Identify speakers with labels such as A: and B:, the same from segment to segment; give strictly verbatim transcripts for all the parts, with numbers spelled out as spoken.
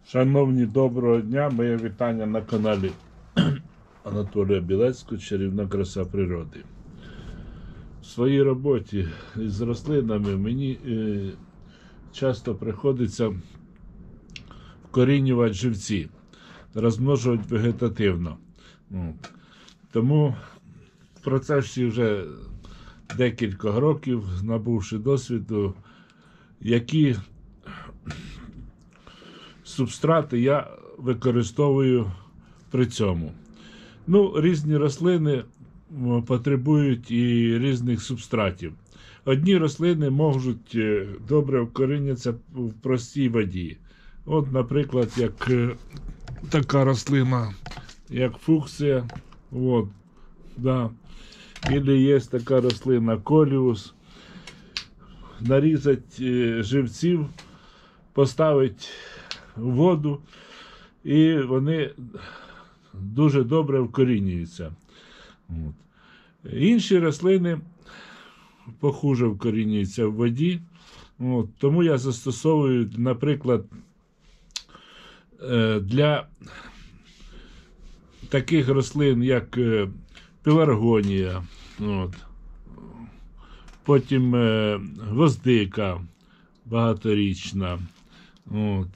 A: Шановні, доброго дня, моє вітання на каналі Анатолія Білецького «Чарівна краса природи». В своїй роботі з рослинами мені е, часто приходиться вкорінювати живці, розмножувати вегетативно. От. Тому в процесі вже декілька років, набувши досвіду, які субстрати я використовую при цьому. Ну, різні рослини потребують і різних субстратів. Одні рослини можуть добре вкорінятися в простій воді. От, наприклад, як така рослина, як фуксія. От, да. Ілі є така рослина коліус. Нарізати живців, поставити в воду, і вони дуже добре вкорінюються. От. Інші рослини похуже вкорінюються в воді. От. Тому я застосовую, наприклад, для таких рослин, як пеларгонія, от. Потім гвоздика багаторічна, от.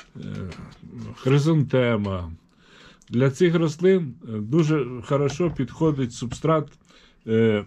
A: Хризантема. Для цих рослин дуже хорошо підходить субстрат е,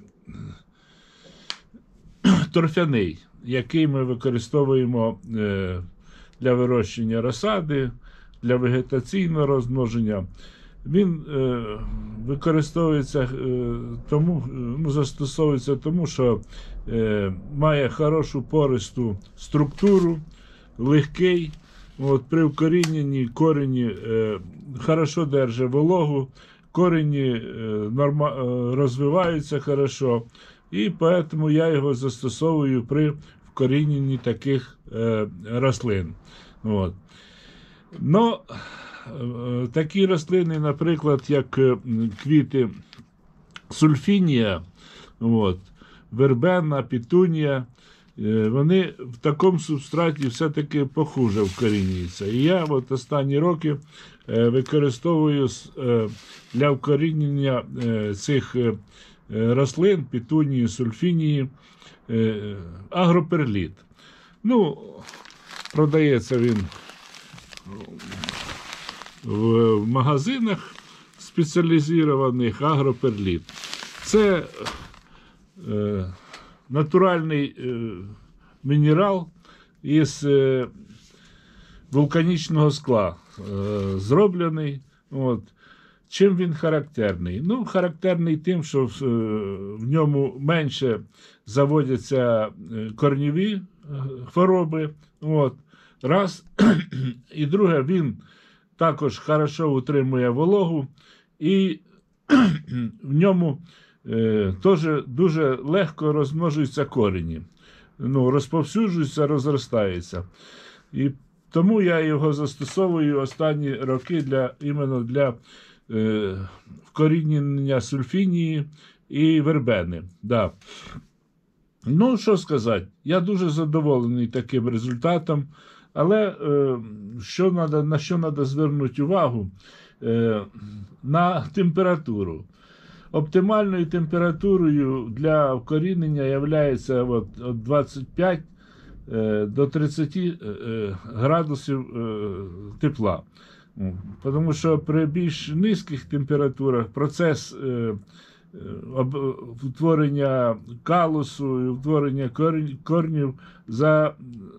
A: торфяний, який ми використовуємо е, для вирощення розсади, для вегетаційного розмноження. Він е, використовується е, тому, ну, застосовується тому, що е, має хорошу пористу структуру, легкий. От, при вкоріненні корені е, хорошо держать вологу, корені е, норма, е, розвиваються хорошо, і тому я його застосовую при вкоріненні таких е, рослин. От. Но е, такі рослини, наприклад, як е, квіти сульфінія, от, вербена, петунія, вони в такому субстраті все-таки похуже вкорінюються. І я от останні роки використовую для вкорінення цих рослин, петунії, сульфінії, агроперліт. Ну, продається він в магазинах спеціалізованих, агроперліт. Це натуральний е, мінерал із е, вулканічного скла е, зроблений. От. Чим він характерний? Ну, характерний тим, що в, в ньому менше заводяться корнєві е, хвороби. От. Раз. І друге, він також хорошо утримує вологу, і в ньому Е, теж дуже легко розмножуються корені, ну, розповсюджуються, розростаються. І тому я його застосовую останні роки для, іменно для е, вкорінення сульфінії і вербени. Да. Ну, що сказати, я дуже задоволений таким результатом, але е, що надо, на що треба звернути увагу? Е, на температуру. Оптимальною температурою для вкорінення є від двадцять п'ять до тридцяти градусів тепла. Тому що при більш низьких температурах процес утворення калусу і утворення корнів за,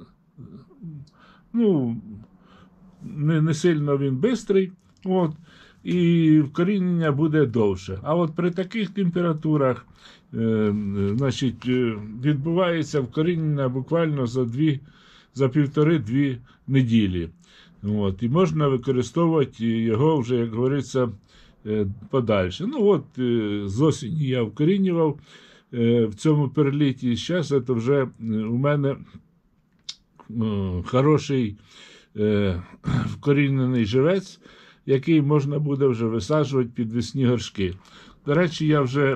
A: ну, не, не сильно він швидкий. От. І вкорінення буде довше. А от при таких температурах е, значить, відбувається вкорінення буквально за, дві, за півтори-дві неділі. От, і можна використовувати його вже, як говориться, е, подальше. Ну от, е, з осені я вкорінював е, в цьому перліті. Зараз це вже у мене е, хороший е, вкорінений живець, який можна буде вже висаджувати підвісні горшки. До речі, я вже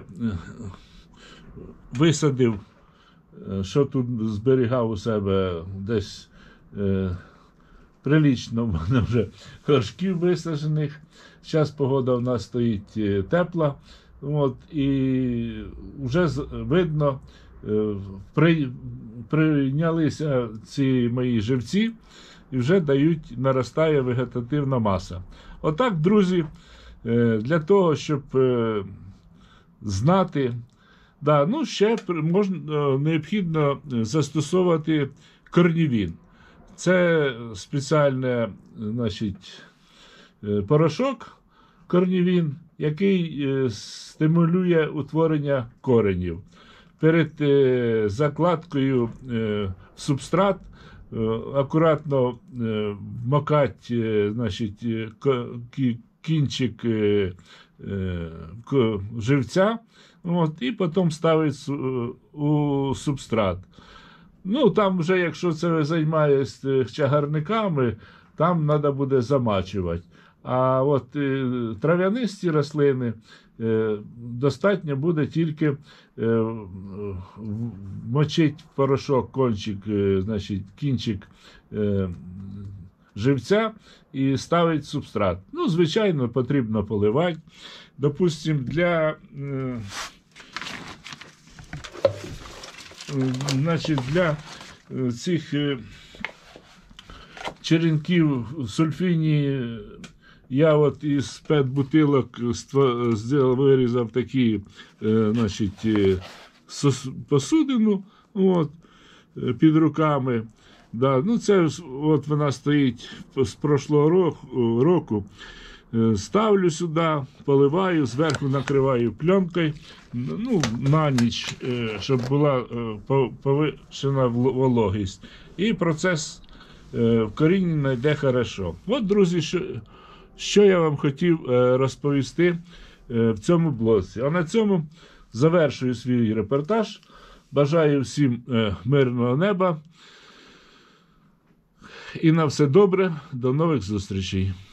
A: висадив, що тут зберігав у себе десь прилічно в мене вже горшків висаджених. Зараз погода в нас стоїть е, тепла. От, і вже з- видно, е, при, прийнялися ці мої живці і вже дають, наростає вегетативна маса. Отак, друзі, е, для того, щоб е, знати, да, ну ще пр- можна, е, необхідно застосовувати корнівін. Це спеціальний, значить, е, порошок корнівін, який е, стимулює утворення коренів. Перед е, закладкою е, в субстрат е, акуратно е, вмокати е, значить, е, ко- кі- кінчик е, е, к- живця, от, і потім ставити су- у субстрат. Ну, там вже, якщо це ви займаєтесь чагарниками, там треба буде замачувати. А от е, трав'янисті рослини е, достатньо буде тільки е, мочити в порошок кончик, е, значить, кінчик е, живця і ставити субстрат. Ну, звичайно, потрібно поливати. Допустим, для, е, значить, для е, цих е, черенків сульфіні я от із пет-бутилок ства- зробив, вирізав такі, е, значить, е, сос- посудину, от, е, під руками. Да, ну це ж, от вона стоїть з прошлого року, року. Е, Ставлю сюди, поливаю, зверху накриваю пленкою, ну, на ніч, е, щоб була е, по- повишена вл- вологість. І процес е, вкорінення йде хорошо. От, друзі, що, що я вам хотів е, розповісти е, в цьому блоці. А на цьому завершую свій репортаж. Бажаю всім е, мирного неба. І на все добре. До нових зустрічей.